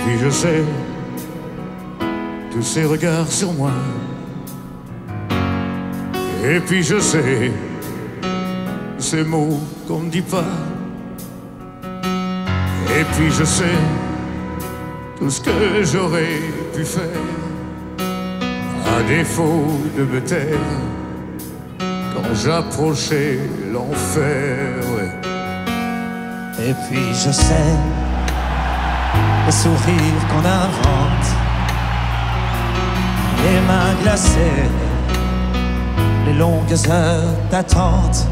puis je sais tous ces regards sur moi. Et puis je sais ces mots qu'on ne dit pas. Et puis je sais tout ce que j'aurais pu faire à défaut de me taire quand j'approchais l'enfer. Ouais. Et puis je sais le sourire qu'on invente, les mains glacées, les longues heures d'attente.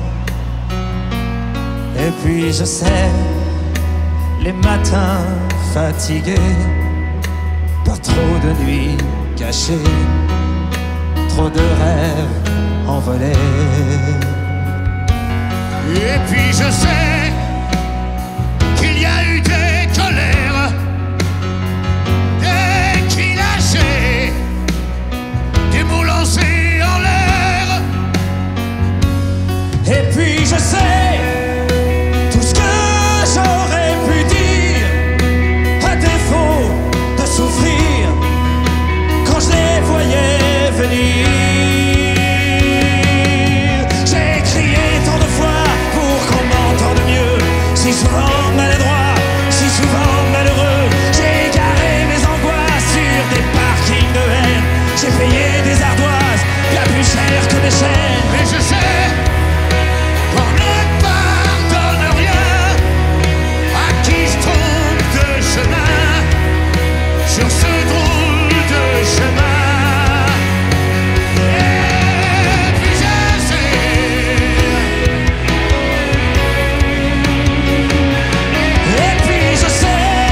Et puis je sais les matins fatigués par trop de nuits cachées, trop de rêves envolés. Et puis je sais qu'il y a eu des colères, des cris lâchés, des mots lancés en l'air. Et puis je sais tout ce que j'aurais pu dire à défaut de souffrir quand je les voyais venir. J'ai crié tant de fois pour qu'on m'entende mieux, si souvent maladroit, si souvent malheureux. J'ai garé mes angoisses sur des parkings de haine. J'ai payé des ardoises bien plus cher que des chaînes. Mais je sais qu'on ne pardonne rien à qui se trompe de chemin sur ce drôle de chemin. Et puis je sais, et puis je sais.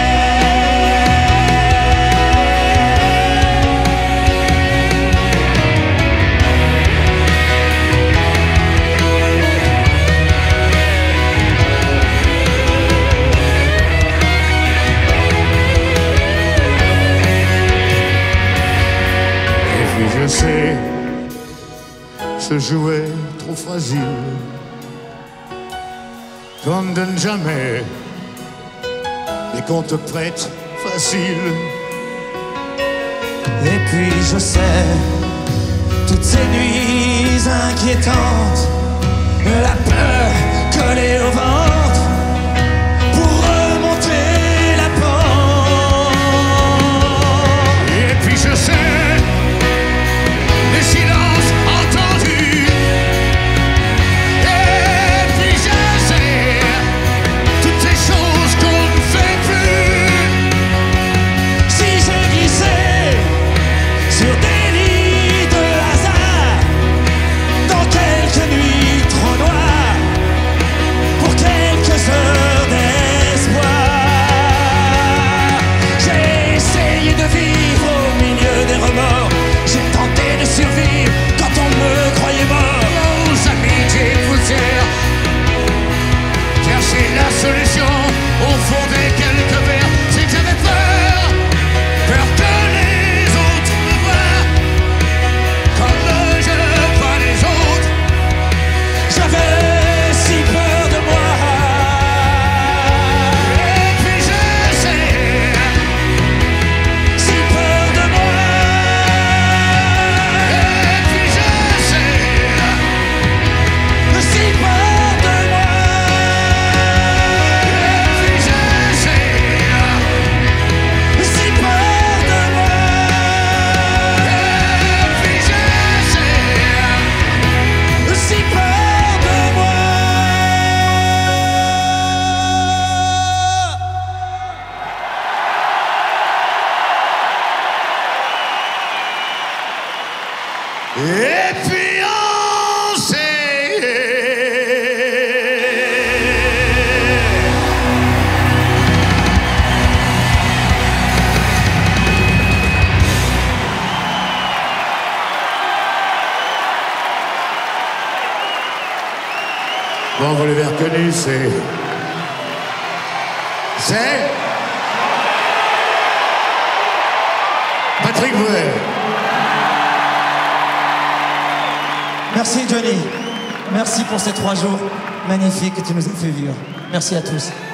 je sais, ce jouet trop fragile qu'on ne donne jamais et qu'on te prête facile. Et puis je sais toutes ces nuits inquiétantes, la peur collée au ventre pour remonter la pente. Et puis je sais les silences entendus. Et puis je sais toutes ces choses qu'on ne fait plus. Si je glissais sur des lits de hasard, dans quelques nuits trop noires, pour quelques heures d'espoir, j'ai essayé de vivre au milieu des remords. J'ai tenté de survivre quand on me croyait mort. Nos amitiés poussières, car c'est la solution au fond des quelques verres. C'est que j'avais peur, peur que les autres me voient comme je vois les autres. J'avais si peur de moi. Et puis je sais, Si peur de moi. et puis je sais, Si peur de moi. et puis je sais, Si peur de moi. et puis je sais. Si peur de moi. Et puis on sait. Bon, vous l'avez reconnu, c'est Patrick Bruel. Merci Johnny. Merci pour ces 3 jours magnifiques que tu nous as fait vivre. Merci à tous.